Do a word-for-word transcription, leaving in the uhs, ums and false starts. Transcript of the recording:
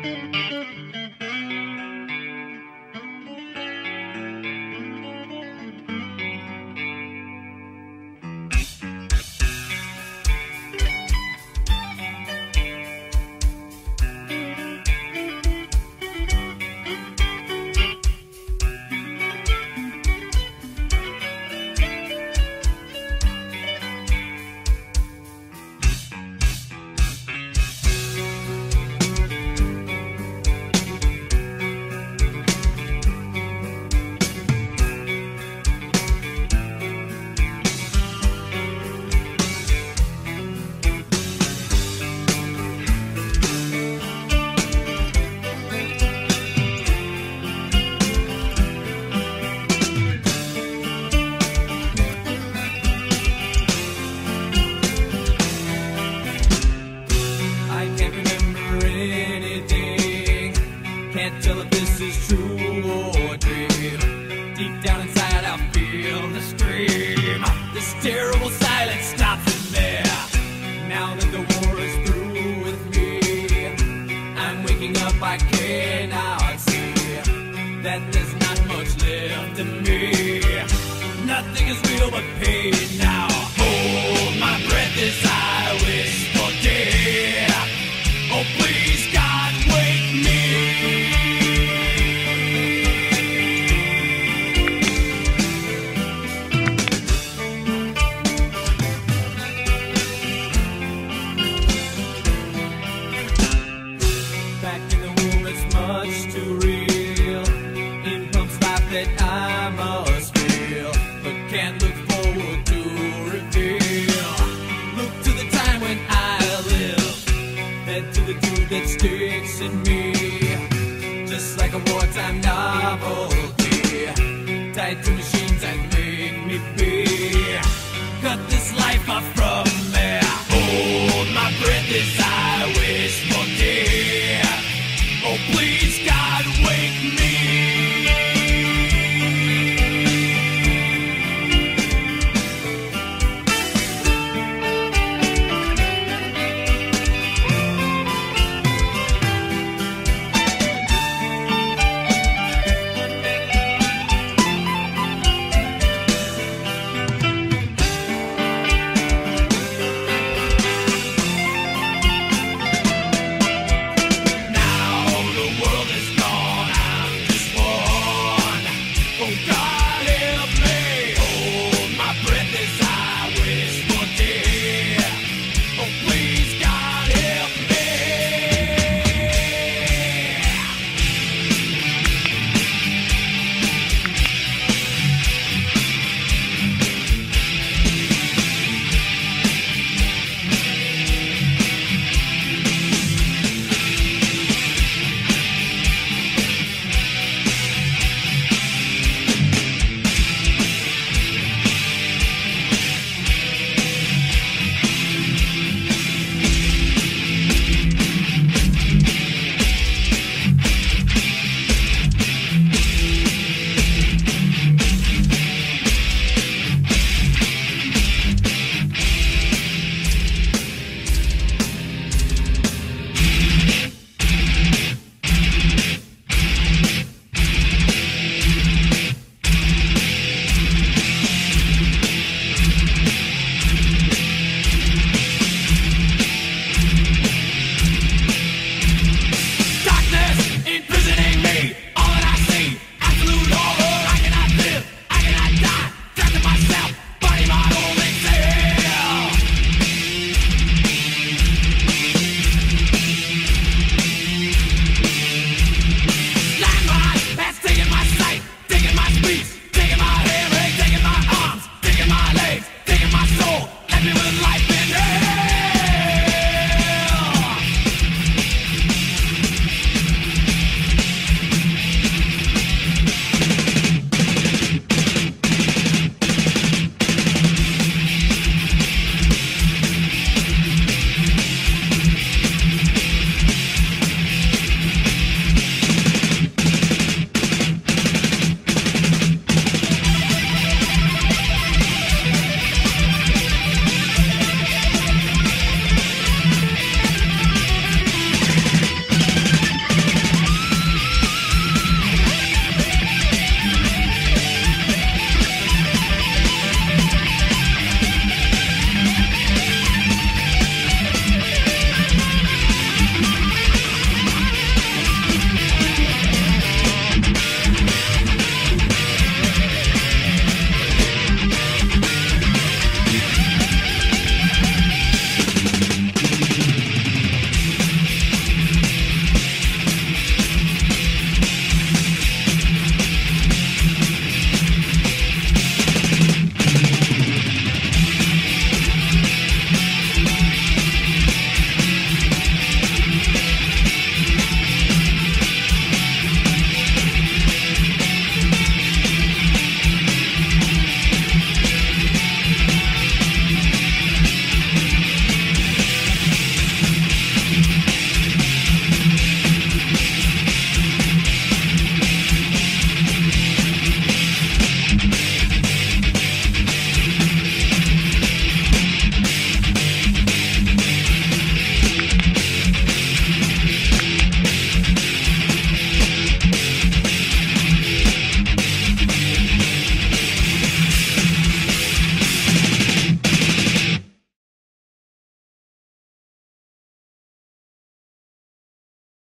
Can't tell if this is true or a dream. Deep down inside I feel the stream. This terrible silence stops in there. Now that the war is through with me, I'm waking up, I cannot see that there's not much left of me. Nothing is real but pain now. Hold my breath as I wish for death. Oh please God, wake me. Back in the womb, it's much too real. It pumps life that I must feel, but can't look forward to reveal. Look to the time when I live, head to the truth that sticks in me, just like a wartime novelty, tied to machines that make me be.